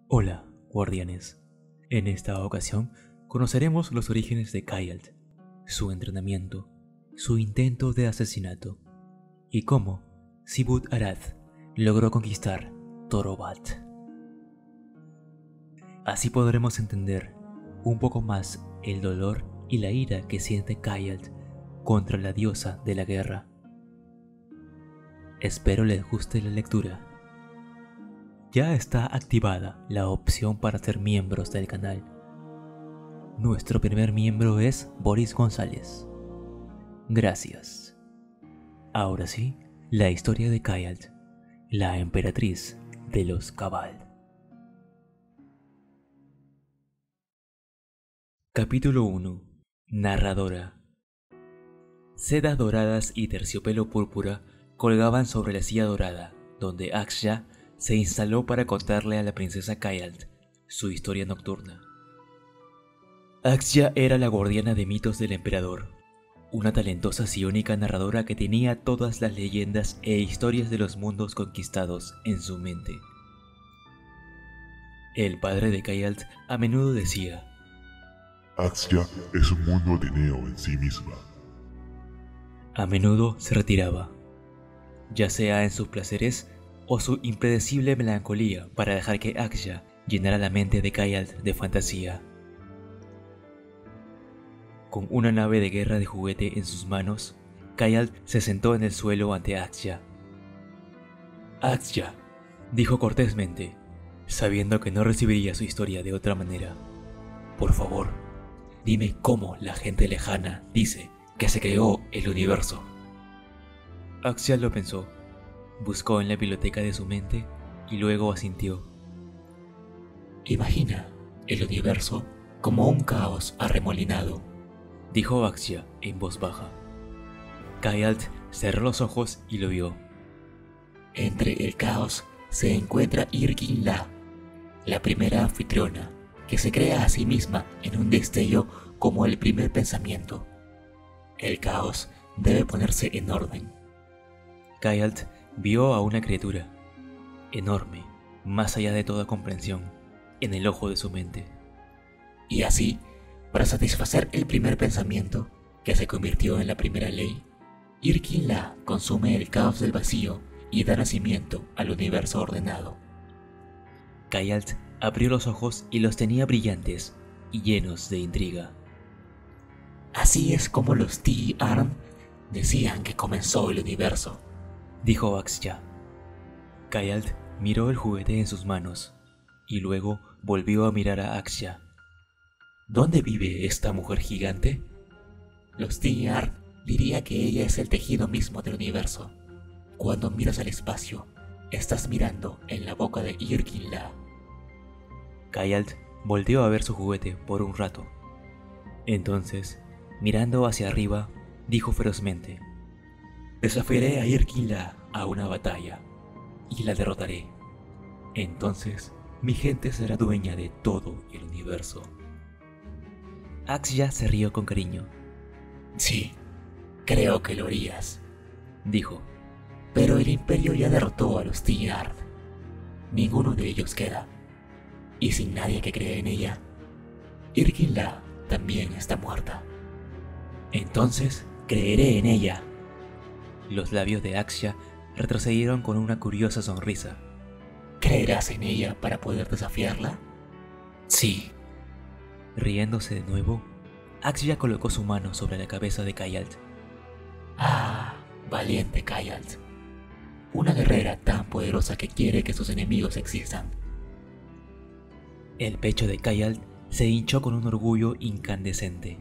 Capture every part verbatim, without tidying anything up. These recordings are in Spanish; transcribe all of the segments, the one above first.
Hola, guardianes. En esta ocasión conoceremos los orígenes de Kayald, su entrenamiento, su intento de asesinato y cómo Sibut-Arath logró conquistar Torobat. Así podremos entender un poco más el dolor y la ira que siente Kayald contra la diosa de la guerra. Espero les guste la lectura. Ya está activada la opción para ser miembros del canal. Nuestro primer miembro es Boris González. Gracias. Ahora sí, la historia de Kayald, la emperatriz de los Cabal. Capítulo uno. Narradora. Sedas doradas y terciopelo púrpura colgaban sobre la silla dorada, donde Axya se instaló para contarle a la princesa Kayald su historia nocturna. Axya era la guardiana de mitos del emperador, una talentosa psiónica narradora que tenía todas las leyendas e historias de los mundos conquistados en su mente. El padre de Kayald a menudo decía: Axya es un mundo ateneo en sí misma. A menudo se retiraba, ya sea en sus placeres o su impredecible melancolía, para dejar que Axya llenara la mente de Kayald de fantasía. Con una nave de guerra de juguete en sus manos, Kayald se sentó en el suelo ante Axya. Axya, dijo cortésmente, sabiendo que no recibiría su historia de otra manera. Por favor, dime cómo la gente lejana dice que se creó el universo. Axya lo pensó. Buscó en la biblioteca de su mente y luego asintió. Imagina el universo como un caos arremolinado, dijo Axya en voz baja. Kayald cerró los ojos y lo vio. Entre el caos se encuentra Yrkin-La, la primera anfitriona, que se crea a sí misma en un destello como el primer pensamiento. El caos debe ponerse en orden. Kayald vio a una criatura, enorme, más allá de toda comprensión, en el ojo de su mente. Y así, para satisfacer el primer pensamiento, que se convirtió en la primera ley, Yrkin-La consume el caos del vacío y da nacimiento al universo ordenado. Kayald abrió los ojos y los tenía brillantes y llenos de intriga. Así es como los Ti-Arn decían que comenzó el universo, dijo Axya. Kayald miró el juguete en sus manos y luego volvió a mirar a Axya. ¿Dónde vive esta mujer gigante? Los Ti-Arn diría que ella es el tejido mismo del universo. Cuando miras al espacio, estás mirando en la boca de Yrkin-La. Kayald volvió a ver su juguete por un rato. Entonces, mirando hacia arriba, dijo ferozmente: desafiaré a Yrkin-La a una batalla y la derrotaré. Entonces mi gente será dueña de todo el universo. Axya se rió con cariño. Sí, creo que lo harías, dijo. Pero el imperio ya derrotó a los Ti-Arn. Ninguno de ellos queda. Y sin nadie que crea en ella, Yrkin-La también está muerta. Entonces creeré en ella. Los labios de Axya retrocedieron con una curiosa sonrisa. ¿Creerás en ella para poder desafiarla? Sí. Riéndose de nuevo, Axya colocó su mano sobre la cabeza de Kayald. Ah, valiente Kayald. Una guerrera tan poderosa que quiere que sus enemigos existan. El pecho de Kayald se hinchó con un orgullo incandescente.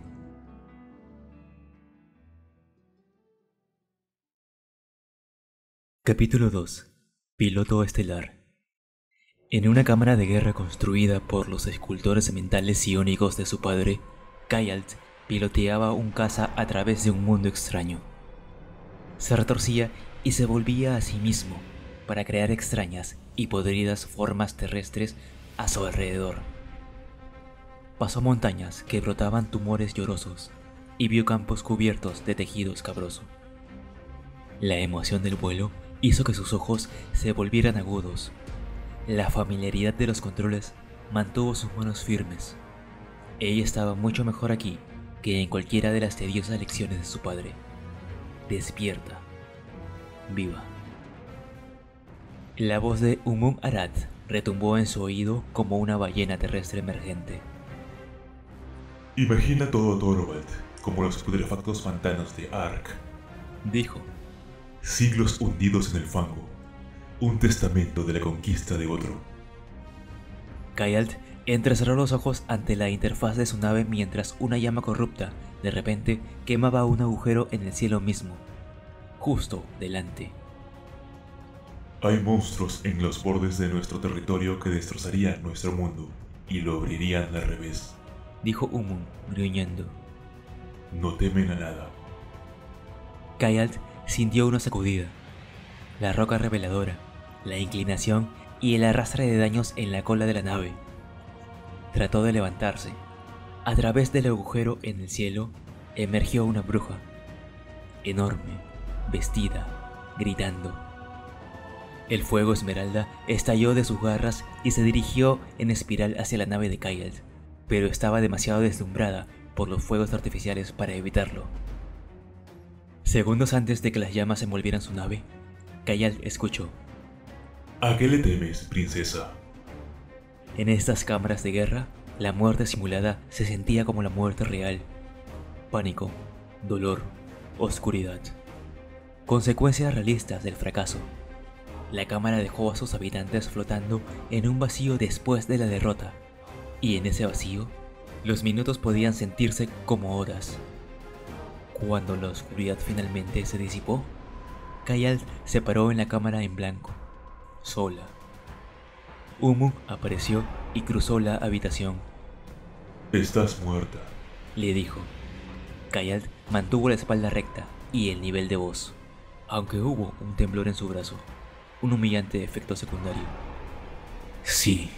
Capítulo dos. Piloto estelar. En una cámara de guerra construida por los escultores mentales psiónicos de su padre, Kayald piloteaba un caza a través de un mundo extraño. Se retorcía y se volvía a sí mismo para crear extrañas y podridas formas terrestres a su alrededor. Pasó montañas que brotaban tumores llorosos y vio campos cubiertos de tejido escabroso. La emoción del vuelo hizo que sus ojos se volvieran agudos La familiaridad de los controles mantuvo sus manos firmes. Ella estaba mucho mejor aquí que en cualquiera de las tediosas lecciones de su padre. Despierta. Viva. La voz de Umun Arad retumbó en su oído como una ballena terrestre emergente. Imagina todo Torvald como los putrefactos pantanos de Ark. Dijo. Siglos hundidos en el fango. Un testamento de la conquista de otro. Kayalt entrecerró los ojos ante la interfaz de su nave mientras una llama corrupta, de repente, quemaba un agujero en el cielo mismo, justo delante. Hay monstruos en los bordes de nuestro territorio que destrozarían nuestro mundo y lo abrirían al revés, dijo Umun, gruñendo. No temen a nada. Kayalt sintió una sacudida. La roca reveladora, la inclinación y el arrastre de daños en la cola de la nave. Trató de levantarse. A través del agujero en el cielo emergió una bruja, enorme, vestida, gritando. El fuego esmeralda estalló de sus garras y se dirigió en espiral hacia la nave de Kayalt, pero estaba demasiado deslumbrada por los fuegos artificiales para evitarlo. Segundos antes de que las llamas envolvieran su nave, Kayalt escuchó. ¿A qué le temes, princesa? En estas cámaras de guerra, la muerte simulada se sentía como la muerte real. Pánico, dolor, oscuridad. Consecuencias realistas del fracaso. La cámara dejó a sus habitantes flotando en un vacío después de la derrota, y en ese vacío, los minutos podían sentirse como horas. Cuando la oscuridad finalmente se disipó, Kayalt se paró en la cámara en blanco, sola. Umun apareció y cruzó la habitación. Estás muerta, le dijo. Kayalt mantuvo la espalda recta y el nivel de voz, aunque hubo un temblor en su brazo, un humillante efecto secundario. Sí.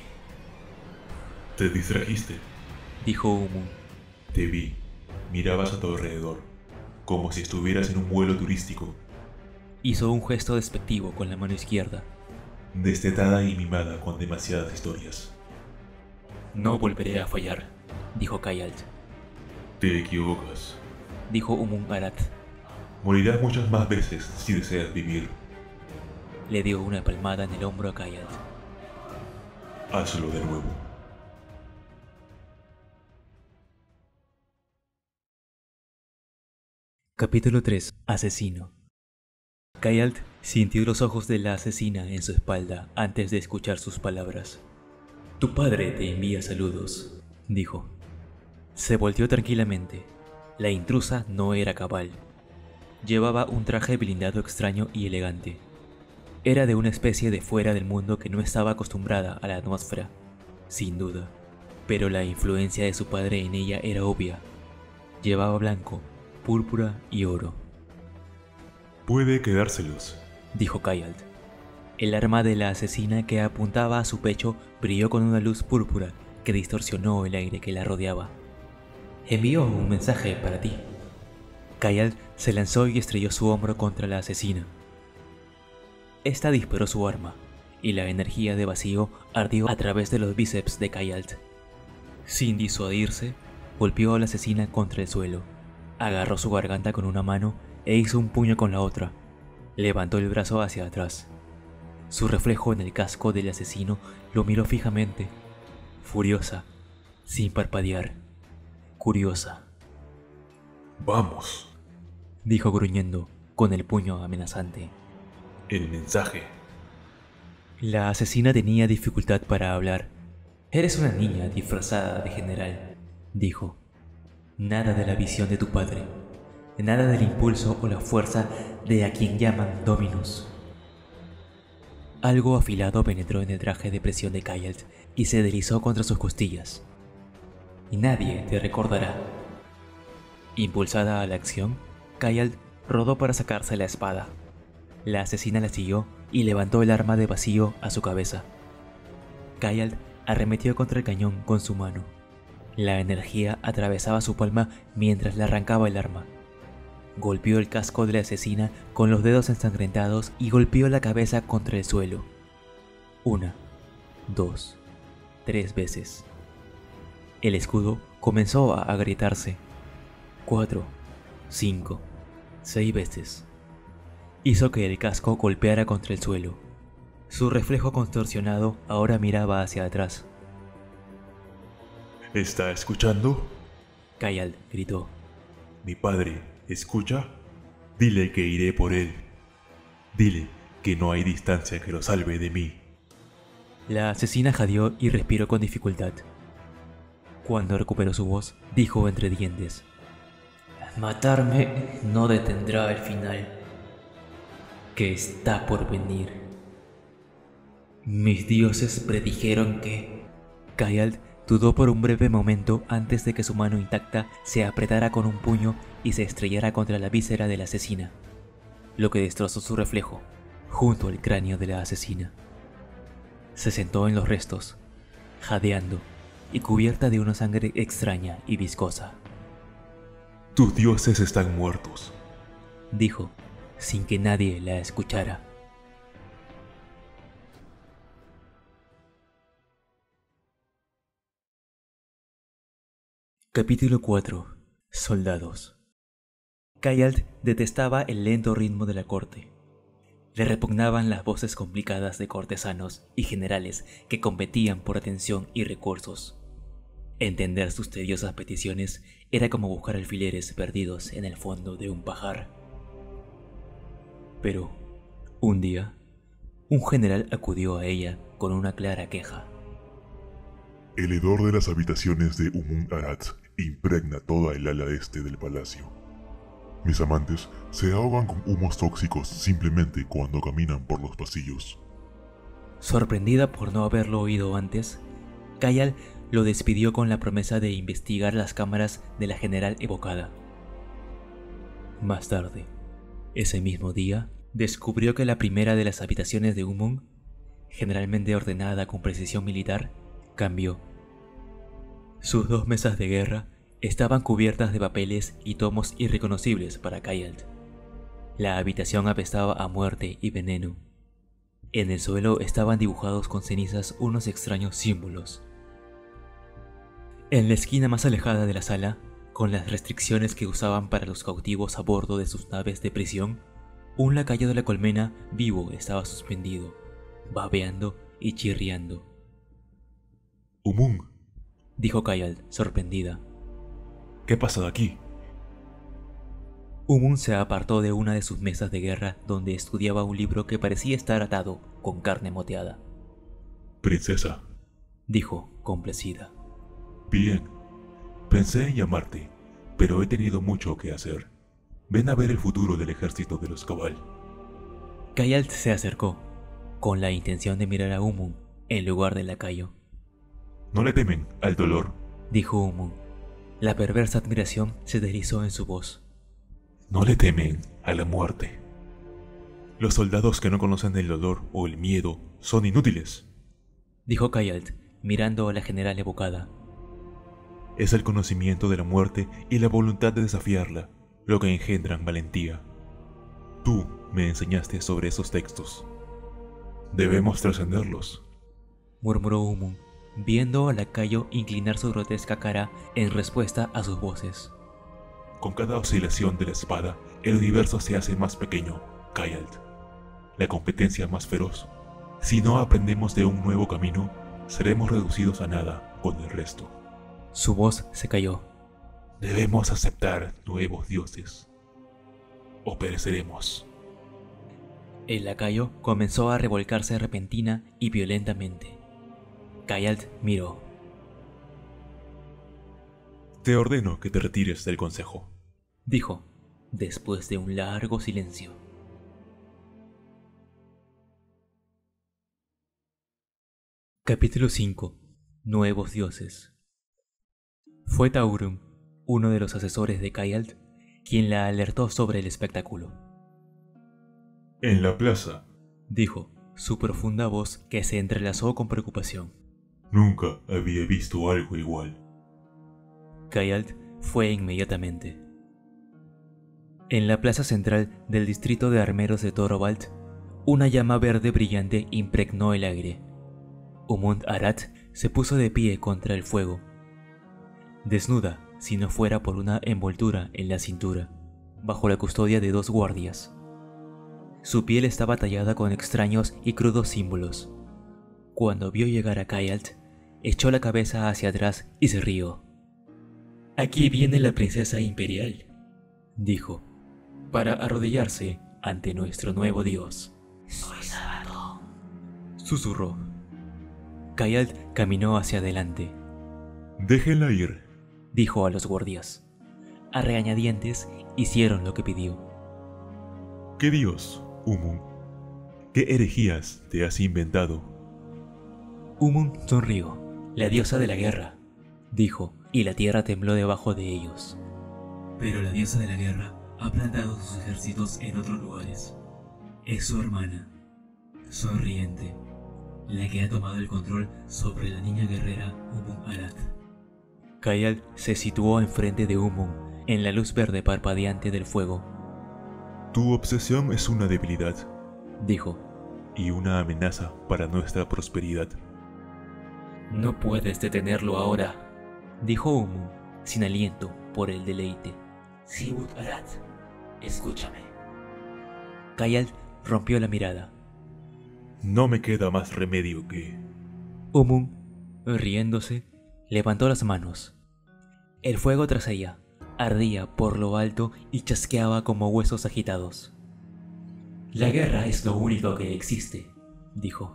Te distrajiste, dijo Umun. Te vi. Mirabas a tu alrededor, como si estuvieras en un vuelo turístico. Hizo un gesto despectivo con la mano izquierda. Destetada y mimada con demasiadas historias. No volveré a fallar, dijo Kayalt. Te equivocas, dijo Umun Arad. Morirás muchas más veces si deseas vivir. Le dio una palmada en el hombro a Kayalt. Hazlo de nuevo. Capítulo tres. Asesino. Kayalt sintió los ojos de la asesina en su espalda antes de escuchar sus palabras. Tu padre te envía saludos, dijo. Se volteó tranquilamente. La intrusa no era cabal. Llevaba un traje blindado extraño y elegante. Era de una especie de fuera del mundo que no estaba acostumbrada a la atmósfera, sin duda. Pero la influencia de su padre en ella era obvia. Llevaba blanco, púrpura y oro. Puede quedárselos, dijo Kayalt. El arma de la asesina que apuntaba a su pecho brilló con una luz púrpura que distorsionó el aire que la rodeaba. Envió un mensaje para ti. Kayalt se lanzó y estrelló su hombro contra la asesina. Esta disparó su arma, y la energía de vacío ardió a través de los bíceps de Kayalt. Sin disuadirse, golpeó a la asesina contra el suelo, agarró su garganta con una mano e hizo un puño con la otra. Levantó el brazo hacia atrás. Su reflejo en el casco del asesino lo miró fijamente, furiosa, sin parpadear, curiosa. Vamos, dijo gruñendo, con el puño amenazante. El mensaje. La asesina tenía dificultad para hablar. Eres una niña disfrazada de general, dijo. Nada de la visión de tu padre. Nada del impulso o la fuerza de a quien llaman Dominus. Algo afilado penetró en el traje de presión de Kayalt y se deslizó contra sus costillas. Y nadie te recordará. Impulsada a la acción, Kayalt rodó para sacarse la espada. La asesina la siguió y levantó el arma de vacío a su cabeza. Kayalt arremetió contra el cañón con su mano. La energía atravesaba su palma mientras le arrancaba el arma. Golpeó el casco de la asesina con los dedos ensangrentados y golpeó la cabeza contra el suelo. Una, dos, tres veces. El escudo comenzó a agrietarse. Cuatro, cinco, seis veces. Hizo que el casco golpeara contra el suelo. Su reflejo contorsionado ahora miraba hacia atrás. ¿Está escuchando? Kayal gritó. Mi padre, ¿escucha? Dile que iré por él. Dile que no hay distancia que lo salve de mí. La asesina jadeó y respiró con dificultad. Cuando recuperó su voz, dijo entre dientes: matarme no detendrá el final que está por venir. Mis dioses predijeron que... Kayal dudó por un breve momento antes de que su mano intacta se apretara con un puño y se estrellara contra la víscera de la asesina, lo que destrozó su reflejo, junto al cráneo de la asesina. Se sentó en los restos, jadeando y cubierta de una sangre extraña y viscosa. Tus dioses están muertos, dijo, sin que nadie la escuchara. Capítulo cuatro. Soldados. Kayal detestaba el lento ritmo de la corte. Le repugnaban las voces complicadas de cortesanos y generales que competían por atención y recursos. Entender sus tediosas peticiones era como buscar alfileres perdidos en el fondo de un pajar. Pero, un día, un general acudió a ella con una clara queja. El hedor de las habitaciones de Umun-Arat impregna toda el ala este del palacio. Mis amantes se ahogan con humos tóxicos simplemente cuando caminan por los pasillos. Sorprendida por no haberlo oído antes, Kayal lo despidió con la promesa de investigar las cámaras de la general evocada. Más tarde, ese mismo día, descubrió que la primera de las habitaciones de Umun, generalmente ordenada con precisión militar, cambió. Sus dos mesas de guerra estaban cubiertas de papeles y tomos irreconocibles para Kayal. La habitación apestaba a muerte y veneno. En el suelo estaban dibujados con cenizas unos extraños símbolos. En la esquina más alejada de la sala, con las restricciones que usaban para los cautivos a bordo de sus naves de prisión, un lacayo de la colmena vivo estaba suspendido, babeando y chirriando. Umun, dijo Kayal, sorprendida. ¿Qué pasa aquí? Umun se apartó de una de sus mesas de guerra donde estudiaba un libro que parecía estar atado con carne moteada. Princesa, dijo, complacida. Bien, pensé en llamarte, pero he tenido mucho que hacer. Ven a ver el futuro del ejército de los Cabal. Kayal se acercó, con la intención de mirar a Umun en lugar del lacayo. ¿No le temen al dolor? Dijo Umun. La perversa admiración se deslizó en su voz. No le temen a la muerte. Los soldados que no conocen el dolor o el miedo son inútiles, dijo Kayal, mirando a la general evocada. Es el conocimiento de la muerte y la voluntad de desafiarla lo que engendran valentía. Tú me enseñaste sobre esos textos. Debemos trascenderlos, murmuró Umun, viendo al lacayo inclinar su grotesca cara en respuesta a sus voces. Con cada oscilación de la espada, el universo se hace más pequeño, Kayal. La competencia más feroz. Si no aprendemos de un nuevo camino, seremos reducidos a nada con el resto. Su voz se cayó. Debemos aceptar nuevos dioses, o pereceremos. El lacayo comenzó a revolcarse repentina y violentamente. Kayal miró. Te ordeno que te retires del consejo, dijo, después de un largo silencio. Capítulo cinco. Nuevos dioses. Fue Taurun, uno de los asesores de Kayal, quien la alertó sobre el espectáculo. En la plaza, dijo, su profunda voz que se entrelazó con preocupación. Nunca había visto algo igual. Kayal fue inmediatamente. En la plaza central del distrito de armeros de Torvald, una llama verde brillante impregnó el aire. Umund-Arat se puso de pie contra el fuego, desnuda si no fuera por una envoltura en la cintura, bajo la custodia de dos guardias. Su piel estaba tallada con extraños y crudos símbolos. Cuando vio llegar a Kayalt, echó la cabeza hacia atrás y se rió. «Aquí viene la princesa imperial», dijo, para arrodillarse ante nuestro nuevo dios. «Soy Sabaton», susurró. Kayalt caminó hacia adelante. Déjenla ir, dijo a los guardias. A regañadientes hicieron lo que pidió. ¿Qué dios, Umun? ¿Qué herejías te has inventado? Umun sonrió. La diosa de la guerra, dijo, y la tierra tembló debajo de ellos. Pero la diosa de la guerra ha plantado sus ejércitos en otros lugares. Es su hermana, sonriente, la que ha tomado el control sobre la niña guerrera Umund-Arat. Kayalt se situó enfrente de Umun, en la luz verde parpadeante del fuego. Tu obsesión es una debilidad, dijo, y una amenaza para nuestra prosperidad. «No puedes detenerlo ahora», dijo Umun, sin aliento por el deleite. «Sibut-Arat, escúchame». Kayalt rompió la mirada. No me queda más remedio que... Umun, riéndose, levantó las manos. El fuego tras ella ardía por lo alto y chasqueaba como huesos agitados. «La guerra es lo único que existe», dijo.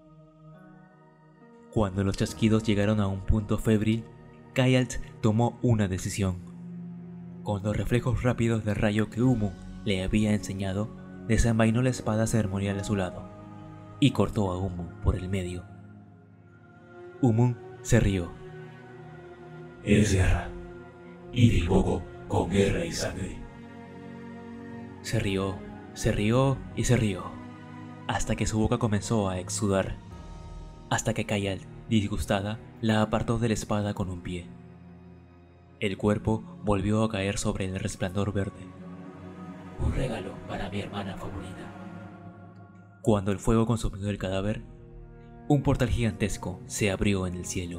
Cuando los chasquidos llegaron a un punto febril, Kayalt tomó una decisión. Con los reflejos rápidos del rayo que Umun le había enseñado, desenvainó la espada ceremonial a su lado y cortó a Umun por el medio. Umun se rió. «Es guerra, y te invoco con guerra y sangre». Se rió, se rió y se rió, hasta que su boca comenzó a exudar, hasta que Kayalt, disgustada, la apartó de la espada con un pie. El cuerpo volvió a caer sobre el resplandor verde. «Un regalo para mi hermana favorita». Cuando el fuego consumió el cadáver, un portal gigantesco se abrió en el cielo.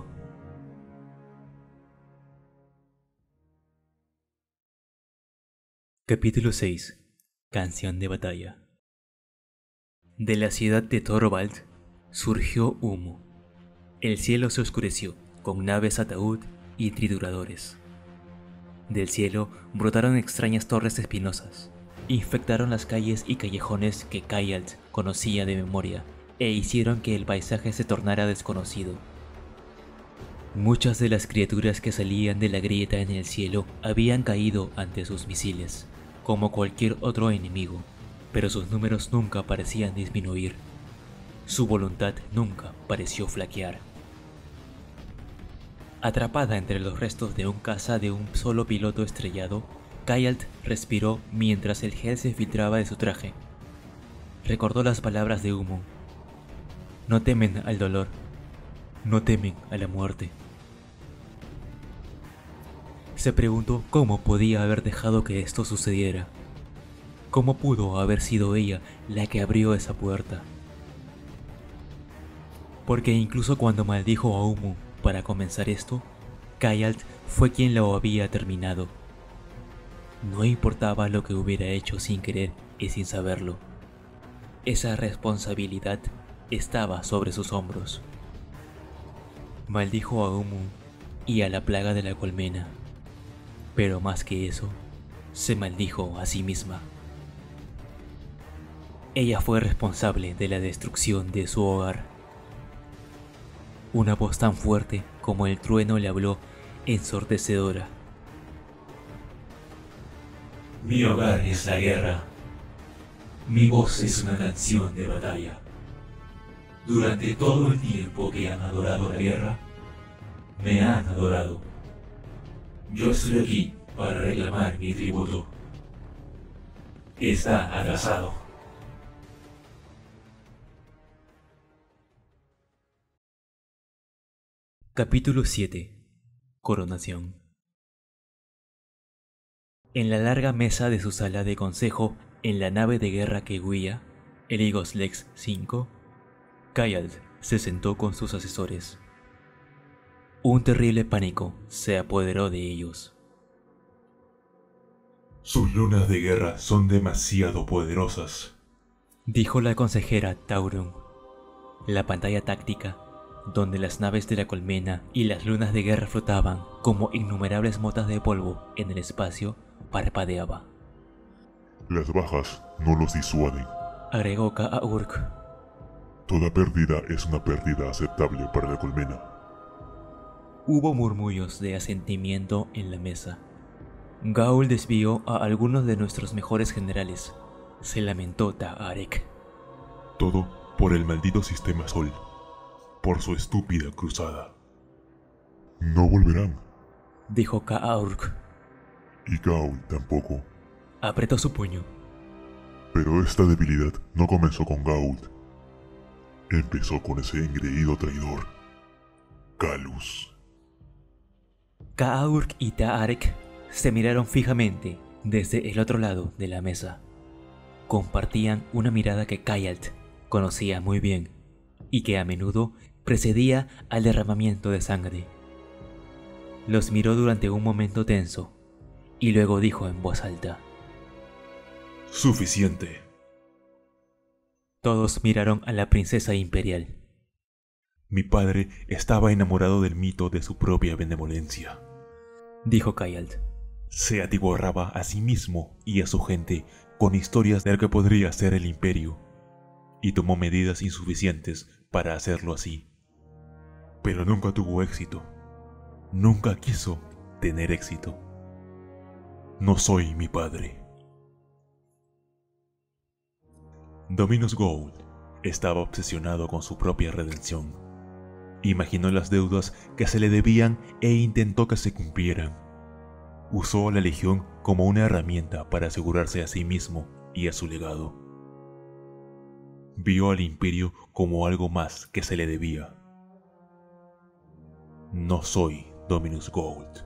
Capítulo seis. Canción de batalla. De la ciudad de Torvald surgió humo. El cielo se oscureció con naves ataúd y trituradores. Del cielo brotaron extrañas torres espinosas, infectaron las calles y callejones que Kayalt conocía de memoria e hicieron que el paisaje se tornara desconocido. Muchas de las criaturas que salían de la grieta en el cielo habían caído ante sus misiles, como cualquier otro enemigo, pero sus números nunca parecían disminuir. Su voluntad nunca pareció flaquear. Atrapada entre los restos de un caza de un solo piloto estrellado, Kayalt respiró mientras el gel se filtraba de su traje. Recordó las palabras de Umun. No temen al dolor, no temen a la muerte. Se preguntó cómo podía haber dejado que esto sucediera. ¿Cómo pudo haber sido ella la que abrió esa puerta? Porque incluso cuando maldijo a Umun para comenzar esto, Kayalt fue quien lo había terminado. No importaba lo que hubiera hecho sin querer y sin saberlo. Esa responsabilidad estaba sobre sus hombros. Maldijo a Umun y a la plaga de la colmena, pero más que eso, se maldijo a sí misma. Ella fue responsable de la destrucción de su hogar. Una voz tan fuerte como el trueno le habló, ensordecedora. Mi hogar es la guerra. Mi voz es una canción de batalla. Durante todo el tiempo que han adorado la guerra, me han adorado. Yo estoy aquí para reclamar mi tributo. Está atrasado. Capítulo siete. Coronación. En la larga mesa de su sala de consejo, en la nave de guerra que huía, el Igos Lex cinco, Kayalt se sentó con sus asesores. Un terrible pánico se apoderó de ellos. Sus lunas de guerra son demasiado poderosas, dijo la consejera Tauron. La pantalla táctica, donde las naves de la colmena y las lunas de guerra flotaban como innumerables motas de polvo en el espacio, parpadeaba. Las bajas no los disuaden, agregó Ka'urk. Toda pérdida es una pérdida aceptable para la colmena. Hubo murmullos de asentimiento en la mesa. Gaul desvió a algunos de nuestros mejores generales. Se lamentó Ta'arek. Todo por el maldito sistema Sol, por su estúpida cruzada. No volverán, dijo Ka'urk. y Gaul tampoco. Apretó su puño. Pero esta debilidad no comenzó con Gaul. Empezó con ese engreído traidor, Calus. Ka'urk y Ta'arek se miraron fijamente desde el otro lado de la mesa. Compartían una mirada que Kayalt conocía muy bien y que a menudo precedía al derramamiento de sangre. Los miró durante un momento tenso y luego dijo en voz alta: Suficiente. Todos miraron a la princesa imperial. Mi padre estaba enamorado del mito de su propia benevolencia, dijo Kayalt. Se atiborraba a sí mismo y a su gente con historias de lo que podría ser el imperio, y tomó medidas insuficientes para hacerlo así. Pero nunca tuvo éxito. Nunca quiso tener éxito. No soy mi padre. Dominus Gould estaba obsesionado con su propia redención. Imaginó las deudas que se le debían e intentó que se cumplieran. Usó a la Legión como una herramienta para asegurarse a sí mismo y a su legado. Vio al Imperio como algo más que se le debía. No soy Dominus Gould.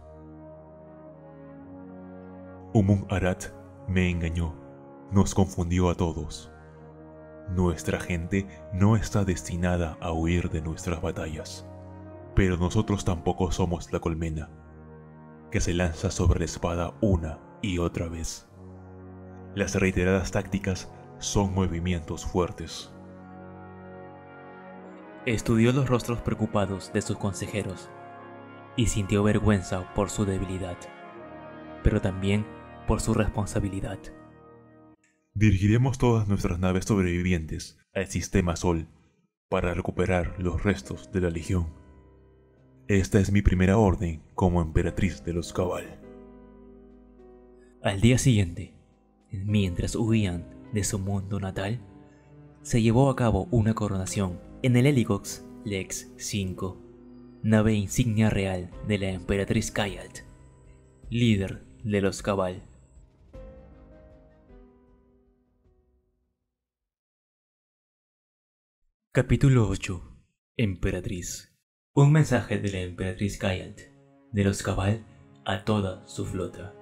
Umun-Arat me engañó, nos confundió a todos. Nuestra gente no está destinada a huir de nuestras batallas, pero nosotros tampoco somos la colmena, que se lanza sobre la espada una y otra vez. Las reiteradas tácticas son movimientos fuertes. Estudió los rostros preocupados de sus consejeros y sintió vergüenza por su debilidad, pero también por su responsabilidad. Dirigiremos todas nuestras naves sobrevivientes al sistema Sol para recuperar los restos de la Legión. Esta es mi primera orden como emperatriz de los Cabal. Al día siguiente, mientras huían de su mundo natal, se llevó a cabo una coronación en el Helicox Lex cinco, nave insignia real de la emperatriz Kayalt, líder de los Cabal. Capítulo ocho. Emperatriz. Un mensaje de la emperatriz Kayalt, de los Cabal, a toda su flota.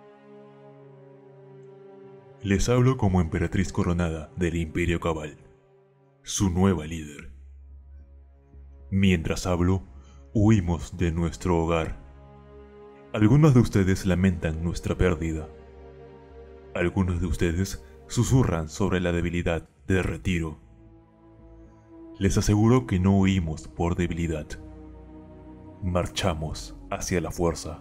Les hablo como emperatriz coronada del Imperio Cabal, su nueva líder. Mientras hablo, huimos de nuestro hogar. Algunos de ustedes lamentan nuestra pérdida. Algunos de ustedes susurran sobre la debilidad del retiro. Les aseguro que no huimos por debilidad. Marchamos hacia la fuerza.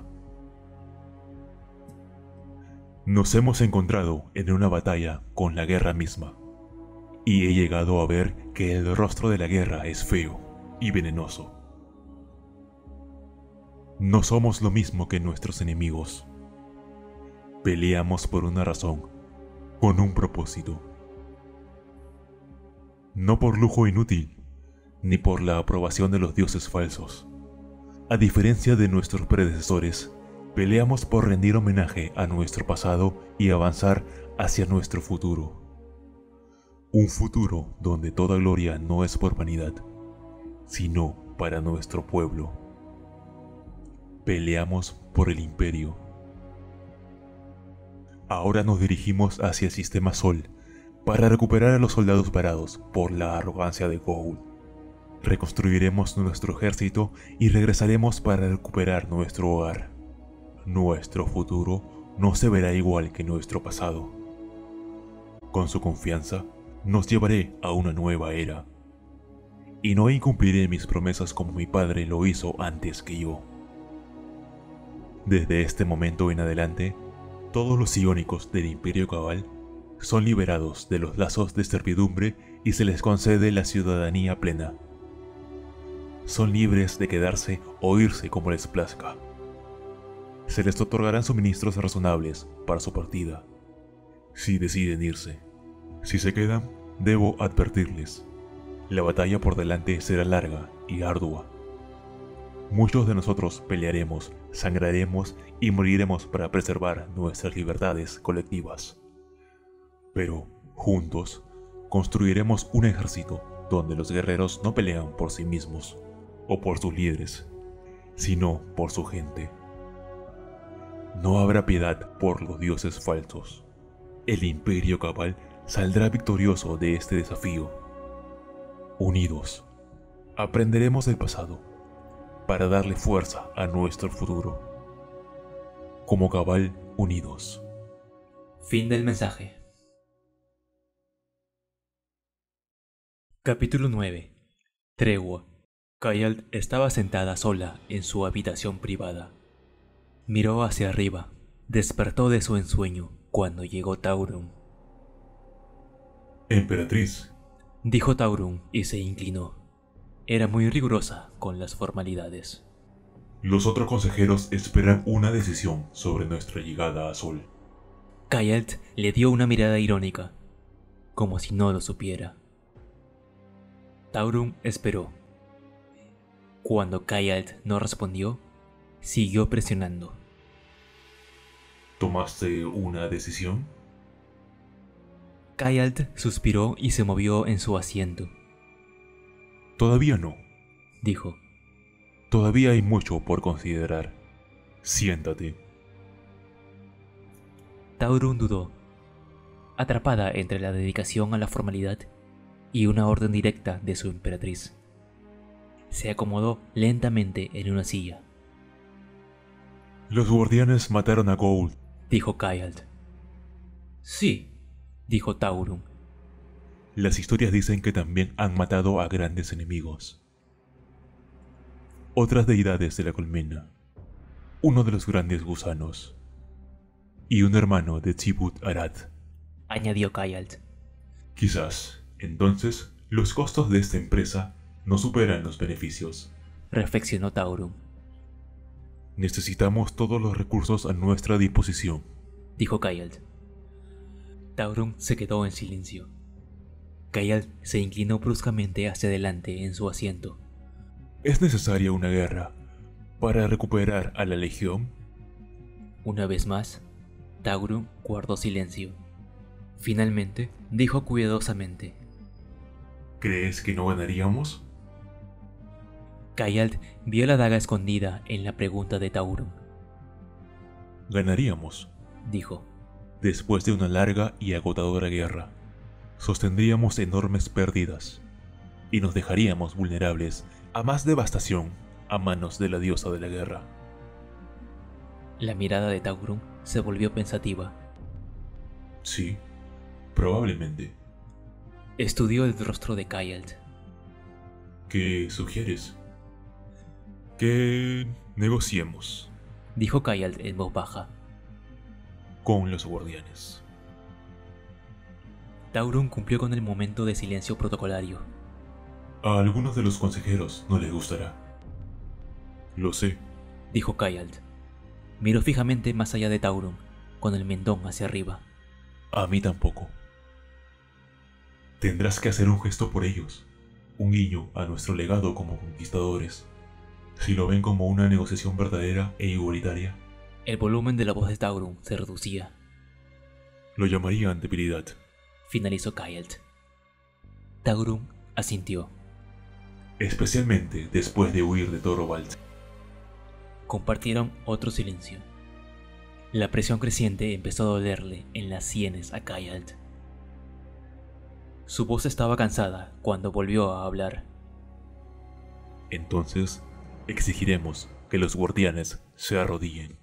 Nos hemos encontrado en una batalla con la guerra misma, y he llegado a ver que el rostro de la guerra es feo y venenoso. No somos lo mismo que nuestros enemigos. Peleamos por una razón, con un propósito. No por lujo inútil, ni por la aprobación de los dioses falsos. A diferencia de nuestros predecesores, peleamos por rendir homenaje a nuestro pasado y avanzar hacia nuestro futuro. Un futuro donde toda gloria no es por vanidad, sino para nuestro pueblo. Peleamos por el Imperio. Ahora nos dirigimos hacia el sistema Sol para recuperar a los soldados varados por la arrogancia de Gould. Reconstruiremos nuestro ejército y regresaremos para recuperar nuestro hogar. Nuestro futuro no se verá igual que nuestro pasado. Con su confianza, nos llevaré a una nueva era. Y no incumpliré mis promesas como mi padre lo hizo antes que yo. Desde este momento en adelante, todos los iónicos del Imperio Cabal son liberados de los lazos de servidumbre y se les concede la ciudadanía plena. Son libres de quedarse o irse como les plazca. Se les otorgarán suministros razonables para su partida, si deciden irse. Si se quedan, debo advertirles. La batalla por delante será larga y ardua. Muchos de nosotros pelearemos, sangraremos y moriremos para preservar nuestras libertades colectivas. Pero, juntos, construiremos un ejército donde los guerreros no pelean por sí mismos o por sus líderes, sino por su gente. No habrá piedad por los dioses falsos. El Imperio Cabal saldrá victorioso de este desafío. Unidos, aprenderemos del pasado para darle fuerza a nuestro futuro. Como Cabal unidos. Fin del mensaje. Capítulo nueve. Tregua. Kayalt estaba sentada sola en su habitación privada. Miró hacia arriba. Despertó de su ensueño cuando llegó Taurun. Emperatriz, Dijo Taurun y se inclinó. Era muy rigurosa con las formalidades. los otros consejeros esperan una decisión sobre nuestra llegada a Sol. Kayalt le dio una mirada irónica, como si no lo supiera. Taurun esperó. Cuando Kayalt no respondió, siguió presionando. ¿Tomaste una decisión? Kayalt suspiró y se movió en su asiento. Todavía no. Dijo. Todavía hay mucho por considerar. Siéntate. Taurun dudó, atrapada entre la dedicación a la formalidad y una orden directa de su emperatriz. Se acomodó lentamente en una silla. Los guardianes mataron a Gould. Dijo Kayalt. Sí, dijo Taurun. Las historias dicen que también han matado a grandes enemigos. Otras deidades de la colmena, uno de los grandes gusanos, y un hermano de Tibut Arat. Añadió Kayalt. Quizás, entonces, los costos de esta empresa no superan los beneficios. Reflexionó Taurun. Necesitamos todos los recursos a nuestra disposición. Dijo Kayalt. Taurun se quedó en silencio. Kayalt se inclinó bruscamente hacia adelante en su asiento. ¿Es necesaria una guerra para recuperar a la Legión? Una vez más, Taurun guardó silencio. Finalmente, dijo cuidadosamente. ¿Crees que no ganaríamos? Kayalt vio la daga escondida en la pregunta de Taurun. Ganaríamos, Dijo. después de una larga y agotadora guerra. Sostendríamos enormes pérdidas y nos dejaríamos vulnerables a más devastación a manos de la diosa de la guerra. La mirada de Taurun se volvió pensativa. Sí, probablemente. Estudió el rostro de Kayalt. ¿Qué sugieres? Que negociemos Dijo Kayalt en voz baja. con los guardianes. Taurun cumplió con el momento de silencio protocolario. A algunos de los consejeros no les gustará. Lo sé. Dijo Kayalt. Miró fijamente más allá de Taurun, con el mentón hacia arriba. A mí tampoco. Tendrás que hacer un gesto por ellos, un guiño a nuestro legado como conquistadores. Si lo ven como una negociación verdadera e igualitaria, El volumen de la voz de Taurun se reducía. lo llamarían debilidad. Finalizó Kayalt. Taurun asintió. Especialmente después de huir de Torvald. Compartieron otro silencio. La presión creciente empezó a dolerle en las sienes a Kayalt. Su voz estaba cansada cuando volvió a hablar. Entonces, exigiremos que los guardianes se arrodillen.